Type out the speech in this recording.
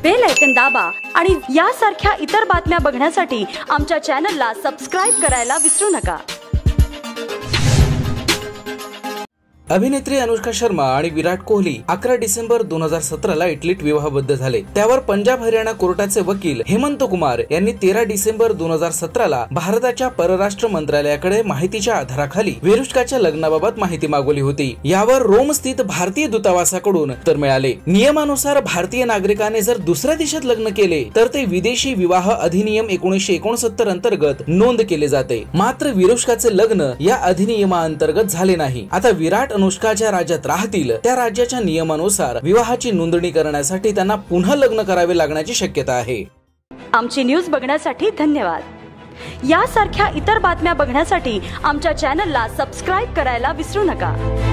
Bell icon दाबा आणि यासारख्या इतर बातम्या बघण्यासाठी आमच्या चॅनलला सबस्क्राइब करायला विसरू नका। अभिनेत्री अनुष्का शर्मा आणि विराट कोहली 11 डिसेंबर 2017 ला इटलीत विवाहबद्ध झाले। त्यावर पंजाब हरियाणा कोर्टाचे वकील हेमंत कुमार यांनी 13 डिसेंबर 2017 ला भारताच्या परराष्ट्र मंत्रालयाकडे माहितीच्या आधाराखाली विरुष्काच्या लग्नाबाबत माहिती मागवली होती। यावर रोम स्थित भारतीय दूतावासाकडून उत्तर मिळाले। नियमानुसार भारतीय नागरिकाने जर दुसऱ्या देशात लग्न केले तर ते विदेशी विवाह अधिनियम 1969 अंतर्गत नोंद केले जाते। मात्र विरुष्काचे लग्न या अधिनियमाअंतर्गत झाले नाही। आता विराट अनुष्का ज्या राज्यात राहतील त्या राज्याच्या नियमानुसार विवाहाची नोंदणी करण्यासाठी त्यांना पुन्हा लग्न करावे लागण्याची शक्यता आहे। आमची न्यूज बघण्यासाठी धन्यवाद। यासारख्या इतर बातम्या बघण्यासाठी आमच्या चॅनलला सबस्क्राइब करायला विसरू नका।